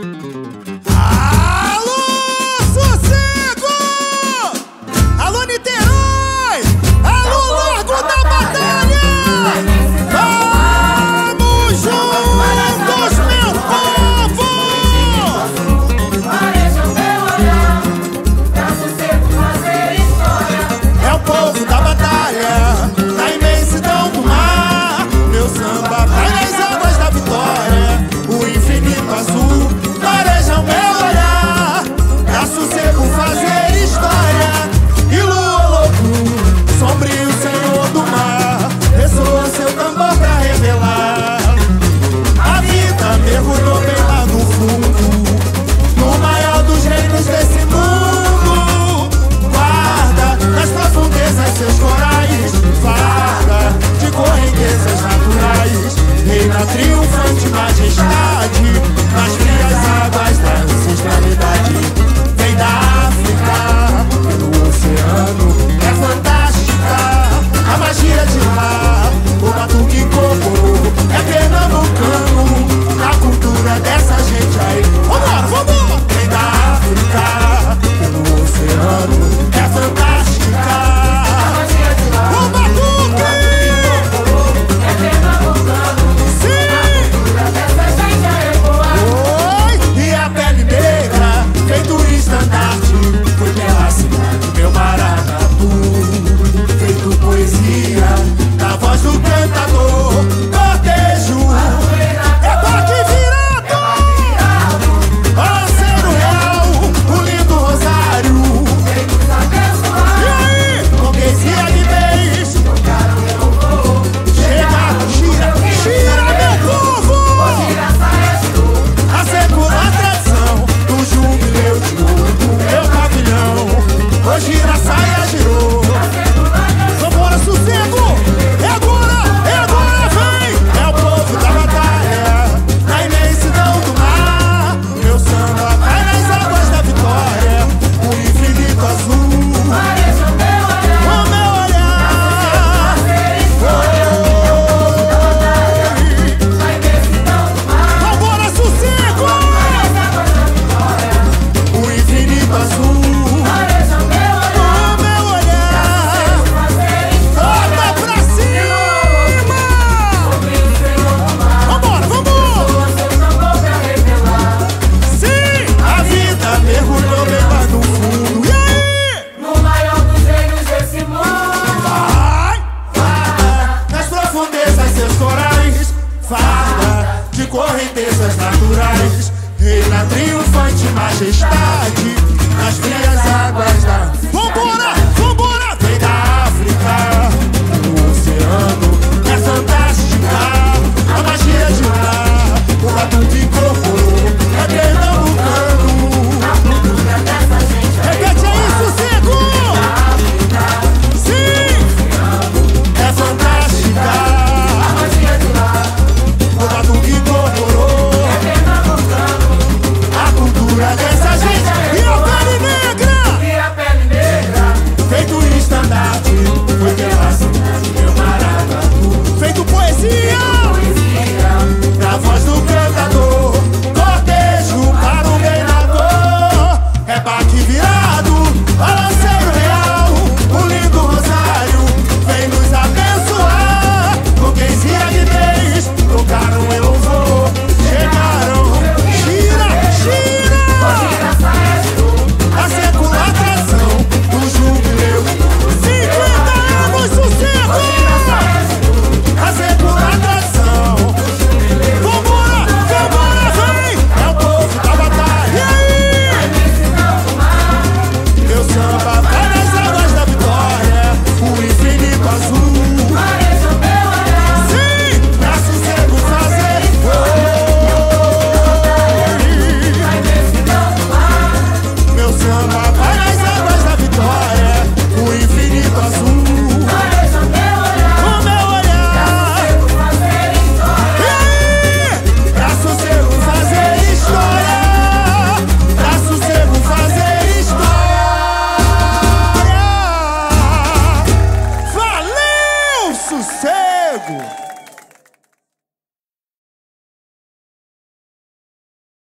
Alô, Sossego! Alô, Niterói! Alô, Largo da Batalha! Vamos juntos, meu povo! Parejam meu olhar, pra Sossego fazer história. É o povo da batalha, na imensidão do mar. Meu samba vai nas águas da vitória, o infinito azul. Parejam meu olhar, pra Sossego fazer história. E lua louco, sombrio senhor do mar, ressoa seu tambor pra revelar. A vida mergulhou bem lá no fundo, no maior dos reinos desse mundo. Guarda nas profundezas seus corais, farda de correntezas naturais. Reina triunfante majestade, nas frias águas da ancestralidade. Vem da África, pelo oceano, é fantástica a magia de lá. O batuque coco é pernambucano, a cultura dessa gente aí. Vambora, vambora! Vem da África, pelo oceano, é fantástica A magia de lá, o batuque! é pernambucano. Sim! A cultura dessa gente é boa. Oi! E a pele negra, feito estandarte, foi pela cidade, meu maracatu. Feito poesia, na voz do cantador, cortejo. É parque virado! Parceiro real, o lindo rosário. Vamos abençoar. E aí? Com poesia de vez. Chega, gira, gira, meu povo! Tira a saia de luz. A secular tradição do jubileu de ouro do meu pavilhão. Hoje a saia girou. Vambora, Sossego! É agora, vem! É o povo da batalha, na imensidão do mar. Meu samba vai nas águas da vitória, o infinito azul. Parejam meu olhar, O meu olhar. fazer história. Na imensidão do mar, Vambora, Sossego! nas águas da vitória. O infinito azul. Parejam meu olhar, O meu olhar. fazer história. Bota pra cima! Sobre o Senhor do mar, Vambora, vambora! soa seu tambor pra revelar. Sim! A vida mergulhou bem lá no fundo. E aí? No maior dos reinos desse mundo. Vai! Farda nas profundezas seus corais, farda de correntezas naturais. Reina triunfante majestade, nas frias águas da